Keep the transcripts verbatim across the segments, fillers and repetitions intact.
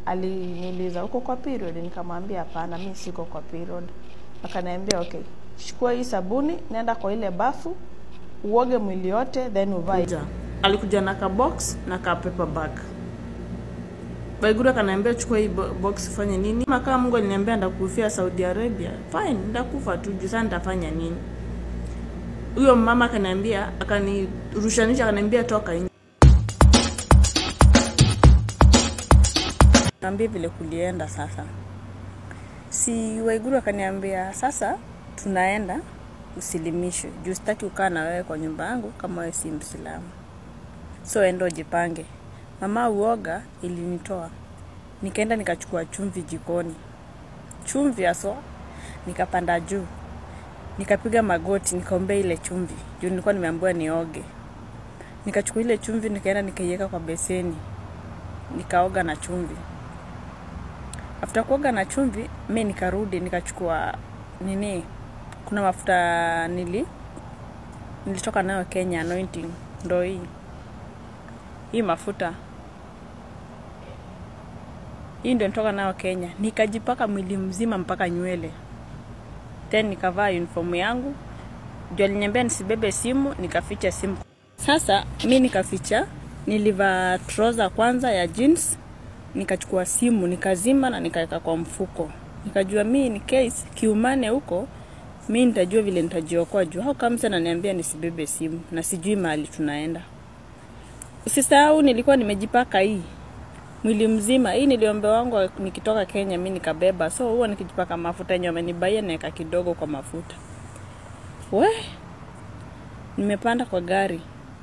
aliniuliza uko kwa period, nikamwambia hapana mimi siko kwa period. Akaniambia okay, chukua hii sabuni nenda kwa ile bafu uoge mwili yote then uvae. Alikuja na ka box na ka paper bag. Baigura akaniambia chukua hii box fanye nini? Kama Mungu aliniambia ndakufia Saudi Arabia, fine ndakufa tu, sasa nitafanya nini? Huyo mama akaniambia, akanirushanisha akaniambia toka nje. Niambia vile kulienda sasa. Si Waiguru akaniambia sasa tunaenda usilimishwe. Juu sitaki ukaa na wewe kwa nyumba yangu kama wewe si Muislamu. So endo jipange. Mama uoga ilinitoa. Nikaenda nikachukua chumvi jikoni. Chumvi aso nikapanda juu. Nikapiga magoti nikaombea ile chumvi. Juu nilikuwa nimeambiwa nioge. Nikachukua ile chumvi nikaenda nikaiweka kwa beseni. Nikaoga na chumvi. After kuoga na chumvi, mimi nikarudi nikachukua nini? Kuna mafuta nili nilitoka nayo Kenya anointing ndo hii. Hii mafuta. Hii ndio nitoka nayo Kenya. Nikajipaka mwili mzima mpaka nywele. Then nikavaa uniform yangu. Ndio aliniambia nisibebe simu, nikaficha simu. Sasa mimi nikaficha, nilivaa trouser kwanza ya jeans, nikachukua simu, nikazima na nikaweka kwa mfuko. Nikajua mimi ni case kiumane huko, mimi nitajua vile nitajiokoa juu. Hao kama sana ananiambia nisibebe simu na sijui mahali tunaenda. Usisahau nilikuwa nimejipaka hii mwili mzima. Hii niliombe wangu nikitoka Kenya mimi nikabeba. So huwa nikijipaka mafuta yenyewe amenibaia naweka kidogo kwa mafuta. We nimepanda kwa gari.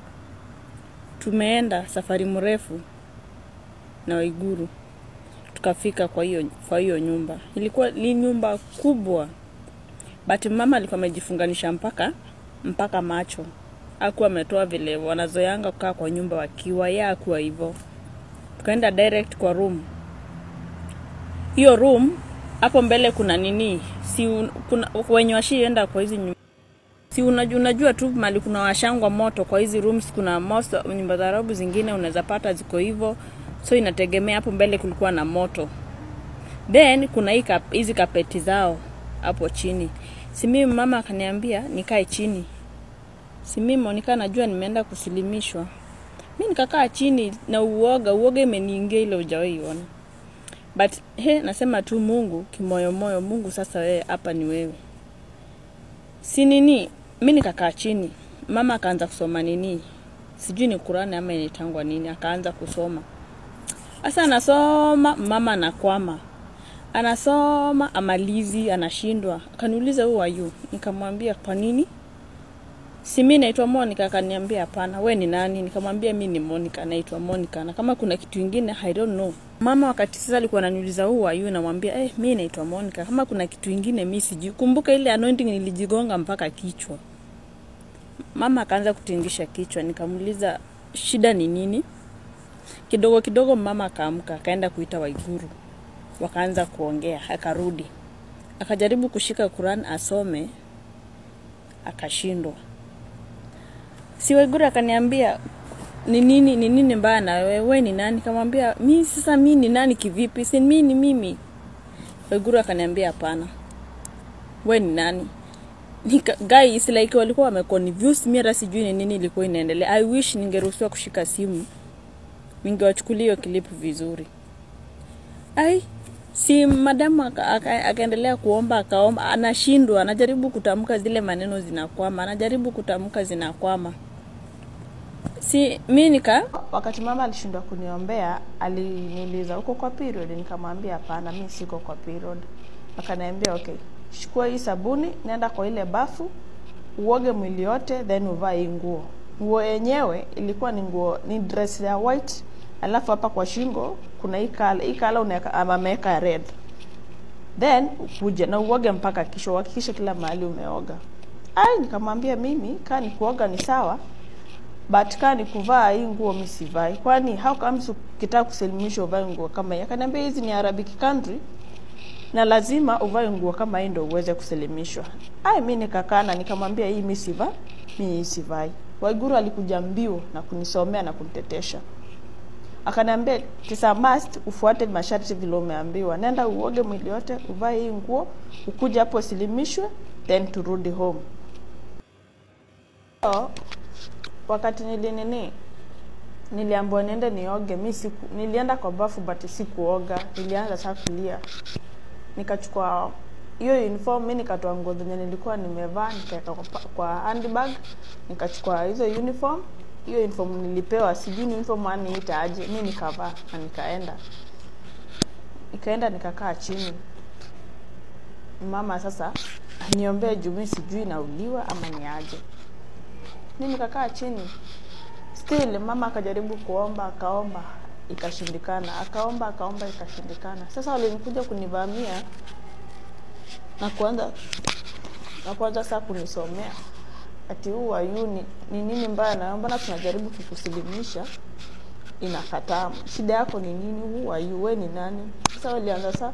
Tumeenda safari mrefu na Waiguru. Tukafika kwa hiyo kwa hiyo nyumba. Ilikuwa ni nyumba kubwa. But mama alikuwa amejifunganisha mpaka mpaka macho. Hakuwa ametoa vile wanazoyanga kukaa kwa nyumba wakiwa ya kwa hivyo. Tukaenda direct kwa room. Hiyo room hapo mbele kuna nini? Si un, kuna wenye washienda kwa hizi nyumba. Si unajua unajua tu mali kuna washangwa moto kwa hizi rooms, kuna most nyumba za Arabu zingine unaweza pata ziko hivyo. So inategemea hapo mbele kulikuwa na moto. Then kuna hii hizi kapeti zao hapo chini. Si mimi mama akaniambia nikae chini. Si mimi Monica najua nimeenda kusilimishwa. Mimi nikakaa chini na uoga, uoga imeniingia ile hujawahi ona. But he nasema tu Mungu kimoyo moyo, Mungu sasa wewe hapa ni wewe. Si nini, mimi nikakaa chini. Mama akaanza kusoma nini? Sijui ni Qur'ani ama inatangwa nini, akaanza kusoma. Asa anasoma, mama anakwama. Anasoma, amalizi, anashindwa. Akaniuliza who are you? Nikamwambia kwa nini? Si mimi naitwa Monica, akaniambia hapana, wewe ni nani? Nikamwambia mimi ni Monica, naitwa Monica. Na kama kuna kitu kingine I don't know. Mama wakati sasa alikuwa ananiuliza who are you, namwambia eh mimi naitwa Monica. Kama kuna kitu kingine mimi sijui. Kumbuka ile anointing nilijigonga mpaka kichwa. Mama akaanza kutingisha kichwa, nikamuuliza shida ni nini? Kidogo kidogo mama akaamka, akaenda kuita Waiguru. Wakaanza kuongea, akarudi. Akajaribu kushika Qur'an asome, akashindwa. Si Waiguru akaniambia ni nini ni nini mbaya na wewe, wewe ni nani? Nikamwambia mimi sasa mimi ni nani kivipi? Si mimi ni mimi. Waiguru akaniambia hapana. Wewe ni nani? Nika guys like walikuwa wameconfuse mimi, hata sijui ni nini ilikuwa inaendelea. I wish ningeruhusiwa kushika simu. Ningewachukulia clip vizuri. Ai si madam akaendelea kuomba akaomba, anashindwa, anajaribu kutamka zile maneno zinakwama, anajaribu kutamka zinakwama. Si mimi nika wakati mama alishindwa kuniombea, aliniuliza uko kwa period, nikamwambia hapana mimi siko kwa period. Akaniambia okay, chukua hii sabuni nenda kwa ile bafu uoge mwili yote then uvae nguo. Nguo yenyewe ilikuwa ni nguo ni dress ya white, alafu hapa kwa shingo kuna hii kala hii kala unaweka ameweka red. Then ukuje na uoge mpaka kisho, hakikisha kila mahali umeoga. Ai nikamwambia mimi kama ni kuoga ni sawa, but kama ni kuvaa hii nguo mimi sivai. Kwani how comes ukitaka kusilimisha uvae nguo kama hii? Akaniambia hizi ni Arabic country na lazima uvae nguo kama hii ndio uweze kusilimishwa. Ai mimi nikakana, nikamwambia hii mimi sivai, mimi sivai. Waiguru alikuja mbio na kunisomea na kunitetesha. Akaniambia kisa must ufuate masharti vile umeambiwa. Nenda uoge mwili yote, uvae hii nguo, ukuje hapo silimishwe, then turudi home. So, wakati nili nini niliambiwa niende nioge, mimi siku nilienda kwa bafu but sikuoga, nilianza sasa kulia. Nikachukua hiyo uniform, mimi nikatoa nguo zenye nilikuwa nimevaa nikaweka kwa handbag, nikachukua hizo uniform. Hiyo uniform nilipewa, sijui uniform ani itaaje, mimi nikavaa na nikaenda. Nikaenda nikakaa chini. Mama sasa niombee juu mimi sijui nauliwa ama niaje. Mimi nikakaa chini. Still mama akajaribu kuomba, akaomba, ikashindikana. Akaomba, akaomba, ikashindikana. Sasa walinikuja kunivamia na kuanza na kuanza sasa kunisomea. Ati huwa yu ni, ni nini mbaya na mbona tunajaribu kukusilimisha inakataa. Shida yako ni nini? Huwa yu wewe ni nani? Sasa walianza sasa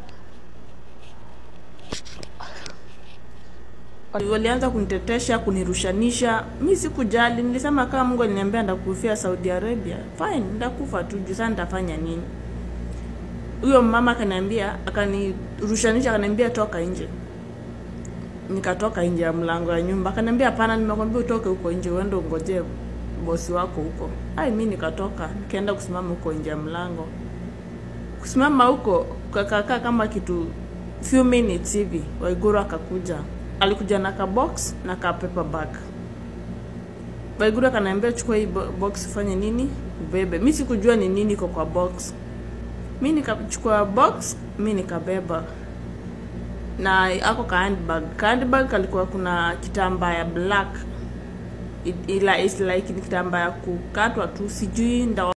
walianza kunitetesha, kunirushanisha. Mimi sikujali, nilisema kama Mungu aliniambia ndakufia Saudi Arabia, fine, ndakufa tu, sasa nitafanya nini? Huyo mama akaniambia, akanirushanisha, akaniambia toka nje. Nikatoka nje ya mlango wa nyumba. Akaniambia hapana, nimekwambia utoke huko nje uende ungoje bosi wako huko. Ai mimi nikatoka, nikaenda kusimama huko nje ya mlango. Kusimama huko kakakaa kama kitu few minutes hivi, Waiguru akakuja. Alikuja na ka box na ka paper bag. Waiguru akaniambia chukua hii box ufanye nini? Ubebe. Mimi sikujua ni nini iko kwa box. Mimi nikachukua box, mimi nikabeba. Na ako ka handbag. Ka handbag kalikuwa kuna kitambaa ya black. Ila is like ni kitambaa ya kukatwa tu, sijui nda